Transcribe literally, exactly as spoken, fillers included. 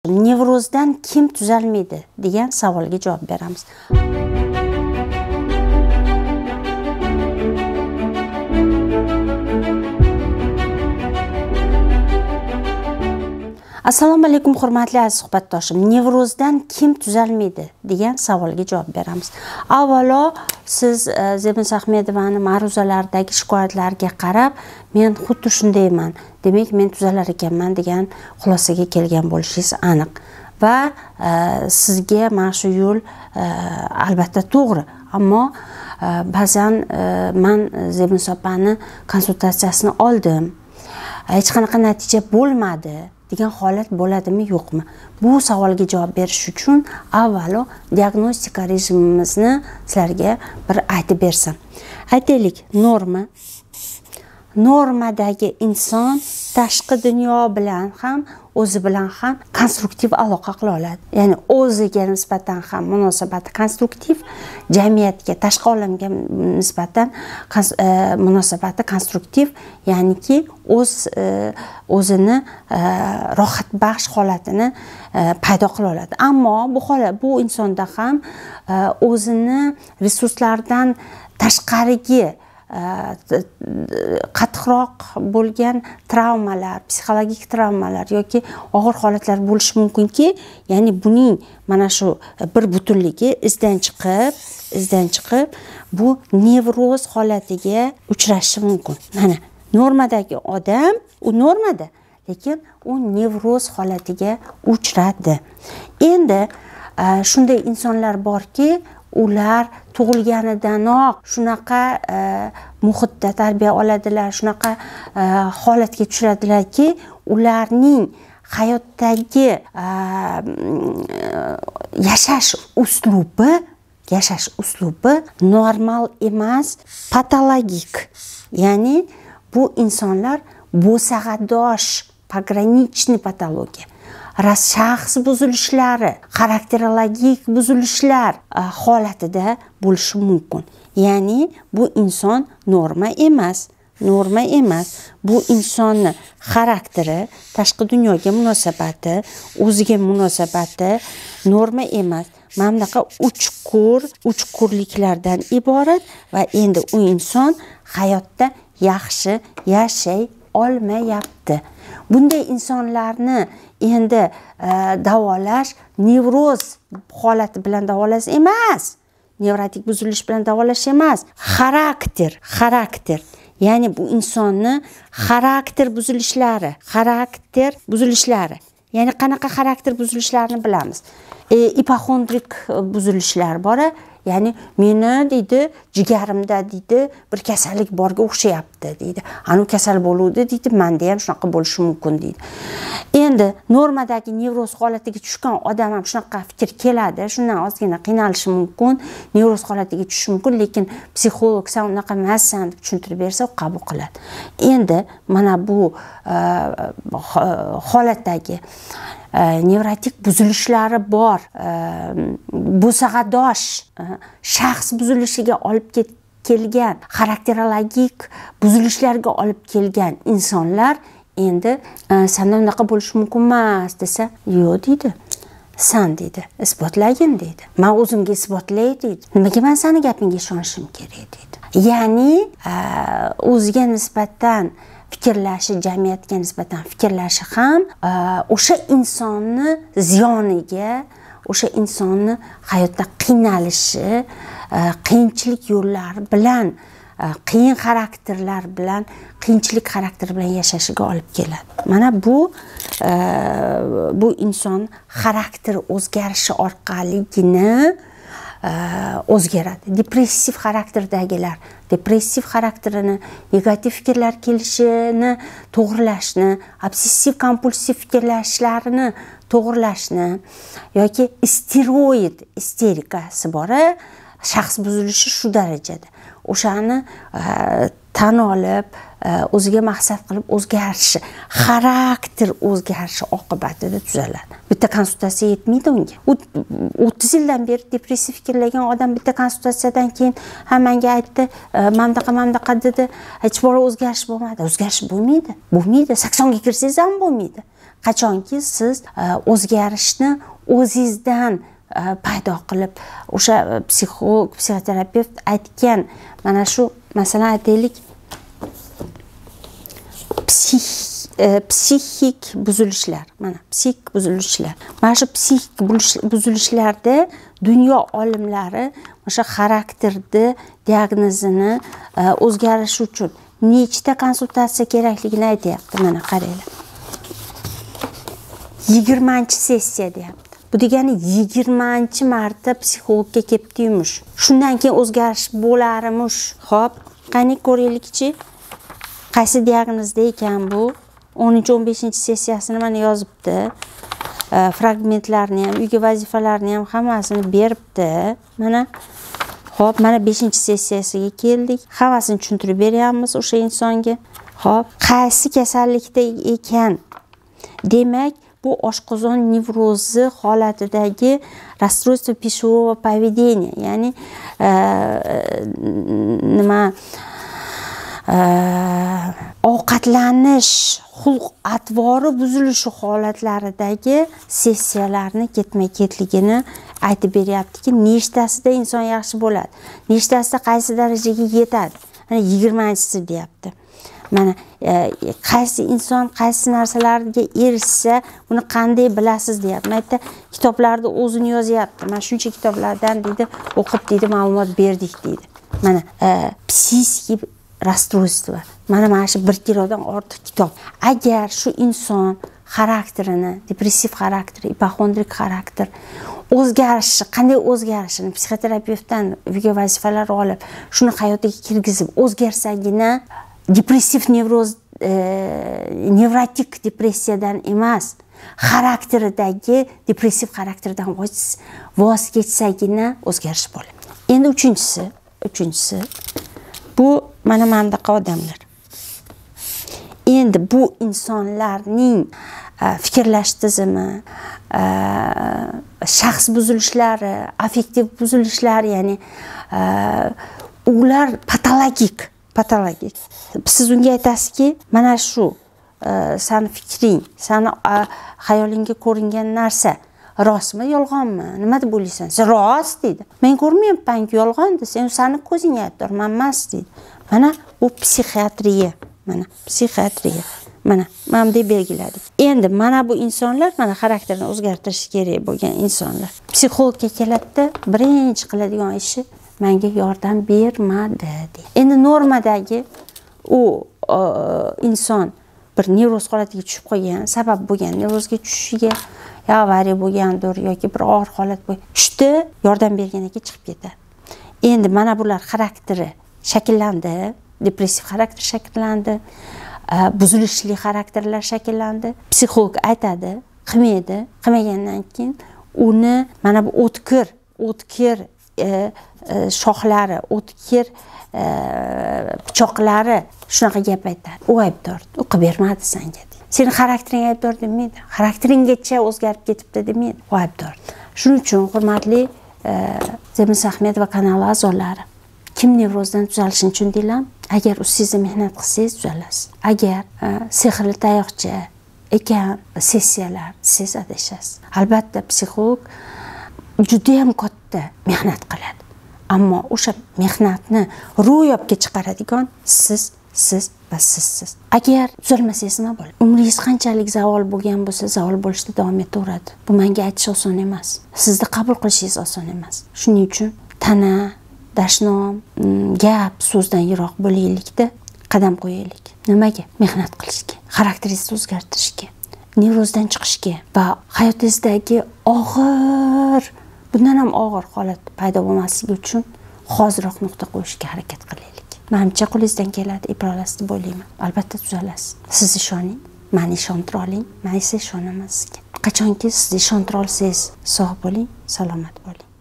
Nevrozdan kim tuzalmaydi degan savolga javob beramiz. Assalomu alaykum hurmatli aziz suhbatdoshim. Nevrozdan kim tuzalmaydi degan savolga javob beramiz. Avvalo siz Zebinsa Ahmedovani ma'ruzalaridagi shikoyatlarga qarab, men xuddi shundayman, demak men tuzalar ekanman degan xulosaga kelgan bo'lishingiz aniq. Va e, sizga mana shu yo'l e, albatta to'g'ri, ammo e, ba'zan e, men Zebinsa opani konsultatsiyasini oldim. Hech qanaqa natija bo'lmadi degan holat bo'ladimi, yo'qmi? Bu savolga javob berish uchun avvalo diagnostika rejimimizni sizlarga bir aytib bersam. Aytaylik, norma. Normadagi inson tashqi dunyo bilan ham, o'zi bilan ham konstruktiv aloqa qila oladi. Ya'ni o'ziga nisbatan ham munosabati konstruktiv, jamiyatga, tashqi olamga nisbatan e, munosabati konstruktiv, ya'niki o'z e, o'zini e, rohat baxsh holatini e, paydo qila oladi. Ammo bu holat bu insonda ham e, o'zini resurslaridan tashqarigi qattiqroq bo'lgan travmalar, psixologik travmalar yoki og'ir holatlar bo'lishi mumkinki, ya'ni buning mana shu bir butunligi izdan chiqib, izdan chiqib bu nevroz holatiga uchrashi mumkin. Mana normadagi odam, u normada, lekin u nevroz holatiga uchradi. Endi shunday insonlar borki, ular tug'ilganidanoq shunaqa e, muhitda tarbiya oladilar, shunaqa e, holatga tushiradilarki, ularning hayotdagi e, yashash uslubi, yashash uslubi normal emas, patologik. Ya'ni bu insonlar bo'sag'adosh, pogranichniy patologiya, shaxs buzilishlari, xarakterologik buzilishlar holatida bo'lishi mumkin. Ya'ni bu inson norma emas, norma emas. Bu insonni xarakteri, tashqi dunyoga munosabati, o'ziga munosabati norma emas. Mana bunaqa uchqur, uchqurliklardan iborat va endi u inson hayotda yaxshi yashay olmayapti. Bunday insonlarni endi e, davolash nevroz holati bilan davolash emas, nevrotik buzilish bilan davolash emas, xarakter, xarakter. Ya'ni bu insonni xarakter buzilishlari, xarakter buzilishlari. Ya'ni qanaqa xarakter buzilishlarini bilamiz. E, ipoxondrik buzilishlar bor. Ya'ni meni deydi, jigarimda deydi, bir kasallik borga o'xshayapti deydi. Anu kasal bo'luvdi deydi, menda ham shunaqa bo'lishi mumkin deydi. Endi normadagi nevroz holatiga tushgan odam ham shunaqa fikr keladi, shundan ozgina qiynalishi mumkin, nevroz holatiga tushishi mumkin, lekin psixolog sen unaqa emassan deb tushuntirib bersa, u qabul qiladi. Endi mana bu uh, holatdagi Uh, nevrotik buzilishlari bor, uh, bo'sag'adosh uh, shaxs buzilishiga olib kelgan, xarakterologik buzilishlarga olib kelgan insonlar endi uh, sanda unaqa bo'lishi mumkin emas desa, yo'q deydi. San deydi, isbotlagin deydi. Men o'zimga isbotlay deydi. Nimaga men seni gapingga ishonishim kerak deydi. Ya'ni uh, o'ziga nisbatan fikrlashi, jamiyatga nisbatan fikrlashi ham o'sha insonni ziyoniga, o'sha insonni hayotda qiynalishi, qiyinchilik yo'llari bilan, qiyin xarakterlar bilan, qiyinchilik xarakteri bilan yashashiga olib keladi. Mana bu bu inson xarakteri o'zgarishi orqaligina o'zgaradi. Depressiv xarakterdagilar depressiv xarakterini, negativ fikrlar kelishini to'g'rilashni, obsessiv kompulsiv fikrlashlarini to'g'rilashni yoki steroid isterikasi bor, shaxs buzilishi shu darajada. O'shani tan olib, o'ziga maqsad qilib o'zgarishi, xarakter o'zgarishi oqibatida tuzaladi. Bitta konsultatsiya yetmaydi unga. o'ttiz yildan beri depressiv fikrlagan odam bitta konsultatsiyadan keyin ha menga aytdi, mamdaqa mamdaqa dedi, hech bora o'zgarish bo'lmadi. O'zgarish bo'lmaydi. Bo'lmaydi. saksonga kirsangiz ham bo'lmaydi. qachonki siz o'zgarishni o'zingizdan paydo qilib, o'sha psixolog, psixoterapevt aytgan mana shu, masalan aytaylik, psix psixik buzilishlar, mana psixik buzilishlar. Mana shu psixik buzilishlarda dunyo olimlari o'sha xarakterni diagnozini o'zgarishi uchun nechta konsultatsiya kerakligini aytyapti. Mana qaranglar. yigirmanchi sessiya deyapti. Bu degani yigirmanchi marta psixologga kelibdi-yumush. Shundan keyin o'zgarish bo'larmish. Xo'p, qani ko'raylikchi. Qaysi diagnozda ekan bu? o'ninchi o'n beshinchi sessiyasini mana yozibdi. Fragmentlarni ham, uyga vazifalarni ham hammasini beribdi. Mana xo'p, mana beshinchi sessiyasiga keldik. Hammasini tushuntirib beryapmiz o'sha insonga. Xo'p, qaysi kasallikda ekan? Demak, bu oshqozon nevrozi holatidagi расстройство пищевого поведения, ya'ni nima ovqatlanish xulq atvori buzilishi holatlaridagi sessiyalarni ketma-ketligini aytib beryaptiki, nechtasida inson yaxshi bo'ladi, nechtasida qaysi darajaga yetadi. Mana yigirmanchisi deyapti. Mana qaysi inson qaysi narsalarga erishsa, buni qanday bilasiz deyapti. Mayda kitoblarda o'zini yozyapti. Mana shuncha kitoblardan deydi, o'qib deydi, ma'lumot berdik deydi. Mana psixik расстройство. Mana mana shu bir kilodan ortiq kitob. Agar shu inson xarakterini, depressiv xarakter, ipokondrik xarakter o'zgarishi, qanday o'zgarishini psixoterapevtdan uyga vazifalar olib, shuni hayotiga kirgizib o'zgarsagina depressiv nevroz, e, nevrotik depressiyadan emas, xarakteridagi depressiv xarakterdan voz kechsagina o'zgarish bo'ladi. Endi uchinchisi, uchinchisi bu mana bundaqa odamlar. Endi bu insonlarning fikrlash tizimi, shaxs buzilishlari, affektiv buzilishlari, ya'ni ular patologik, patologik. Siz unga aytasizki, mana shu sani fikring, sani xayolingga ko'ringan narsa rostmi, yolg'onmi? Nima deb o'ylaysan? Sen rost deydi. Men ko'rmayapman-ku, yolg'on desa, sen sani ko'zing aytdir, men emas deydi. Mana bu psixiatriya, mana psixiatriya. Mana mana deb belgiladik. Endi mana bu insonlar mana xarakterini o'zgartirish kerak bo'lgan insonlar. Psixologga keladi, birinchi qiladigan ishi menga yordam bermadi deydi. Endi normadagi u inson bir nevroz holatiga tushib qolgan, sabab bo'lgan nevrozga tushishiga ya avariya bo'lgandir yoki bir og'ir holat bo'lgan. Tushdi, yordam bergandan keyin chiqib ketadi. Endi mana bular xarakteri shakllandi, depressiv xarakter shakllandi, buzilishli xarakterlar shakllandi. Psixolog aytadi, qilmaydi, qilmagandan keyin uni mana bu o'tkir, o'tkir shoxlari, o'tkir pichoqlari shunaqa gap aytadi. U aybdor, u qilib bermadi senga. Seni xaraktering aybdor demaydi. Xarakteringgacha o'zgarib ketibdi demaydi. U aybdor. Shuning uchun hurmatli Zemiz Ahmedova kanali a'zolari, kim nevrozdan tuzalishini tushundinglarmi? Agar o'zingiz mehnat qilsangiz tuzalasiz. Agar sehrli tayoqcha ekan sessiyalar, siz adashasiz. Albatta psixolog juda ham katta mehnat qiladi. Ammo o'sha mehnatni ro'yobga chiqaradigan siz, siz va sizsiz. Agar tuzalmasangiz nima bo'ladi? Umringiz qanchalik zavol bo'lgan bo'lsa, zavol bo'lishda davom etaveradi. Bu menga aytish oson emas. Sizni qabul qilishingiz oson emas. Shuning uchun tana, dashnom, gap, so'zdan yiroq bo'laylikda qadam qo'yaylik. Nimaga? Mehnat qilishga, xarakteringizni o'zgartirishga, nevrozdan chiqishga va hayotingizdagi og'ir, bundan ham og'ir holat paydo bo'lmasligi uchun hoziroq nuqta qo'yishga harakat qilaylik. Menimcha qo'lingizdan keladi, eplolasiz deb o'ylayman. Albatta tuzalasiz. Siz ishoning, meni ishontira oling, men esa ishonaman sizga. Qachonki siz ishontira olsangiz, sog' bo'ling, salomat bo'ling.